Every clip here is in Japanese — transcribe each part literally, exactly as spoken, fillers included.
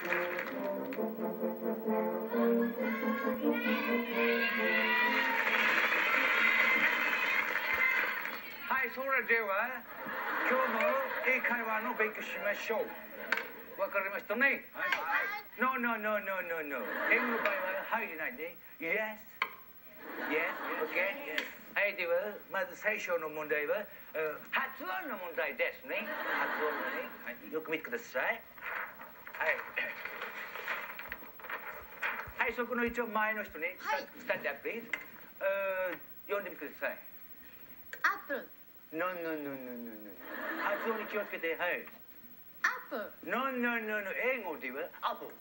はい、それでは今日も英会話の勉強しましょう。わかりましたね。はい。No no no no no no。英語の場合は入れないね。Yes yes OK。はい、ではまず最初の問題は発音の問題ですね。発音のね。はい、よく見てください。はい。はい、そこの一応前の人ね。スタンドアップ、please。読んでみてください。 アップル。 No no no no no no。発音に気をつけて、はい。 アップル。 No no no no。英語ではアップル。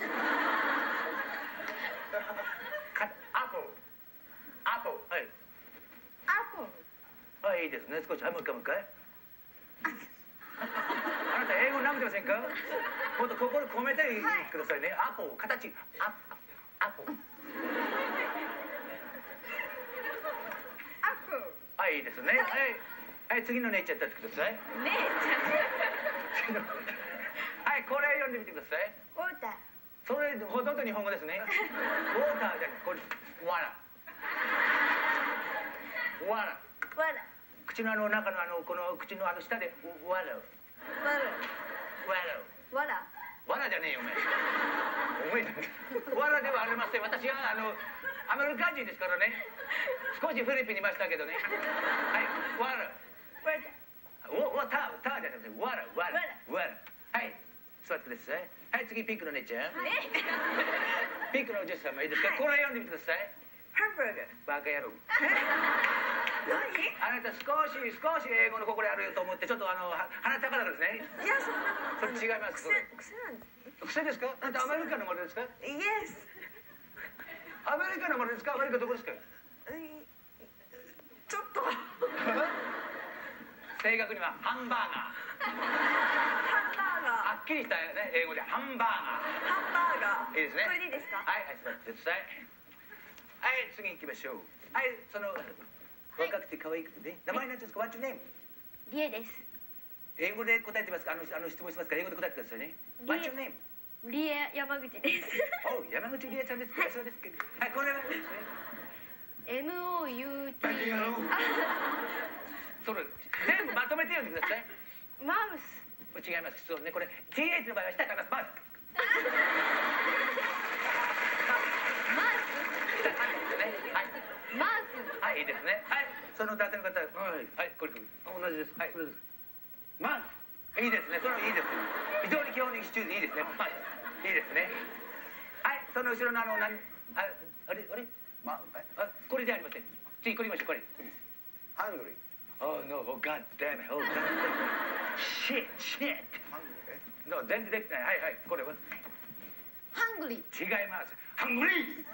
アップル。アップル。はい。 アップル。 はい、いいですね。少し、はい、もう一回もう一回。あなた英語なめてませんか？もっと心込めて言ってくださいね。アップル、形、アップル。アップル。 アップル。 はい、いいですね。はい。はい、次の姉ちゃん立ってください。 姉ちゃん。 はい、これ読んでみてください。 ウォーター。 それほとんど日本語ですね。ウォーターじゃない、これワラ。ワラ。 ワラ。 口のあの中のあのこの口のあの下でワラ。 ワラ。 ワラ。 ワラ。 ワラじゃねえよお前。お前ワラではありません。私はあのアメリカ人ですからね。少しフィリピンにいましたけどね。はい、ワラ。 ワラ。 お、タ、タじゃなくて、ワラ、ワラ、ワラ。はい、座ってください。はい、次ピンクの姉ちゃん。ピンクのお嬢様いいですか？これ読んでみてください。 ハンバーガー。 バカ野郎。 何？ あなた少し少し英語の心あると思ってちょっとあの鼻高々ですね。 いやそんなそれ違います。 癖癖なんです。 癖ですか？あなたアメリカの生まれですか？ イエス。 アメリカの生まれですか？アメリカどこですか？ ちょっと。 正確にはハンバーガー。 ハンバーガー。 はっきりしたね英語でハンバーガー。 ハンバーガー。 いいですね。 これでいいですか？ はい、はい、座ってください。はい、次行きましょう。はい、その若くて可愛くてね。名前なんていうんですか？ What's your name？ リエです。 英語で答えてますか？あのあの質問しますから英語で答えてくださいね。What's your name？ リエ山口です。 お、山口リエさんですか？そうですけど。はい、これはですね。 エムオーユーティー。 それ全部まとめて読んでください。 マウス。 違います。そうね、これ ティーエイチ の場合は下からマウス。 マウス。 はい、いいですね。はい、その男性の方、はい、はい、これ、同じです。はい、それです。マウス。いいですね。それはいいです。非常に基本的シチューでいいですね。はい、いいですね。はい、その後ろのあの、なん、あ、あれ、あれ、まあ、あ、これでありません。次、これ見ましょう。これ。ハングリー。Oh no! Oh God damn it! Oh God damn it! Shit! Shit! の全然できてない。はいはい。これは。 ハングリー。 違います。ハングリー。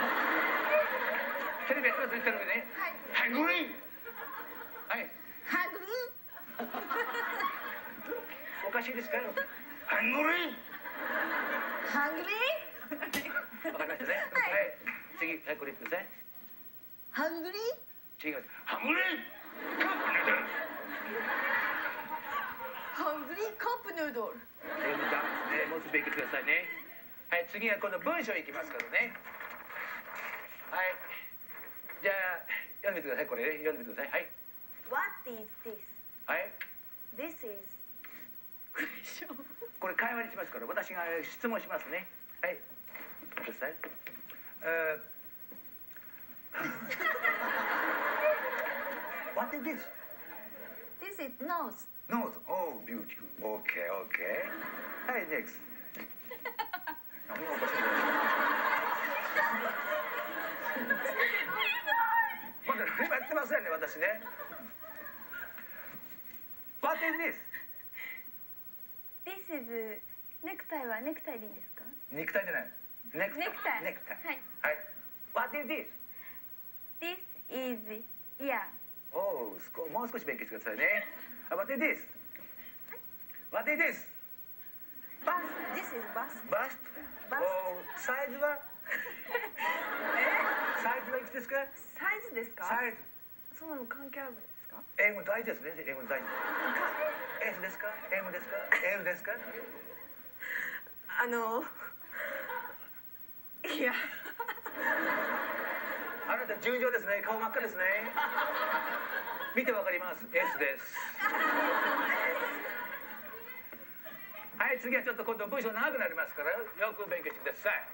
テレビやってますね。テレビね。 はい。 ハングリー。はい。 ハングリおかしいですか？ハングリー。 ー。ハングリー。 わかりましたね。はい。次、はい、これ言ってください。 ハングリー。 違います。ハングリー。カップヌードル。 ハングリーカップヌードル。 全部ダメですね。もう少し勉強してくださいね。はい、次は今度文章いきますからね。はい。じゃあ読んでみてください。これね、読んでみてください。はい。 What is this? はい。 This is これ会話にしますから、私が質問しますね。はい。ください。Uh, What is this? This is nose. Nose. Oh, beautiful. Okay, okay. はい、next. 何がおかしいんだよ。まだ何もやってませんね、私ね。What is this? This is ネクタイはネクタイでいいんですか？ ネクタイじゃない。ネクタイ。 ネクタイ。 ネクタイ。 はい。 はい。What is this? This is ear. おお、少もう少し勉強してくださいね。What is this? What is this? Bus. This is bus. Bust? バスおサイズはサイズはいくつですか？ サイズですか？ サイズ。 そんなの関係あるんですか？ 英語大事ですね。英語大事。S ですか？ M ですか？ L ですか？ ああのいやあなた順調ですね。顔真っ赤ですね。見てわかります。S です。はい、次はちょっと今度文章長くなりますからよく勉強してください。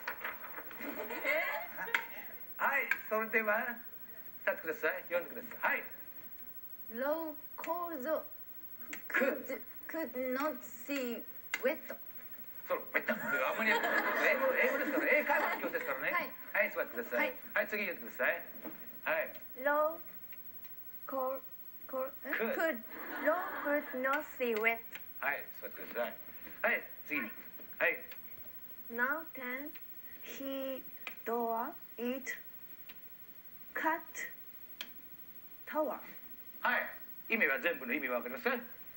はい、それでは立ってください。読んでください。はい。 Low cold could could not see wet. そう、めった。あんまり英語英語ですから、英会話の教室ですからね。はい、座ってください。はい、次言ってください。はい。 Low cold could could low could not see wet. はい、座ってください。はい、次。はい。 Now then he door it cut tower. はい。意味は全部の意味わかります？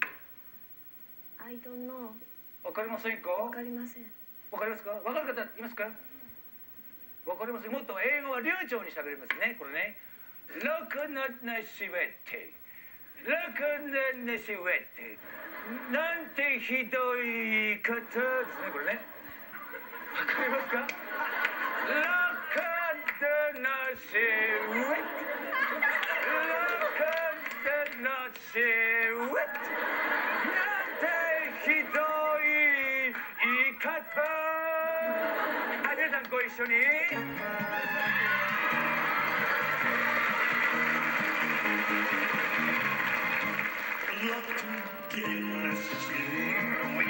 I don't know. わかりませんか？ わかりません。 わかりますか？わかる方いますか？わかります。もっと英語は流暢に喋りますね。これね。ロクナナシウェッテ。ロクナナシウェッテ。なんてひどい言い方ですね。これね。わかりますか？ロクナナシウェッテ。ロクナナシウェッテ。なんてひどい言い方。はい、皆さんご一緒に。Look in the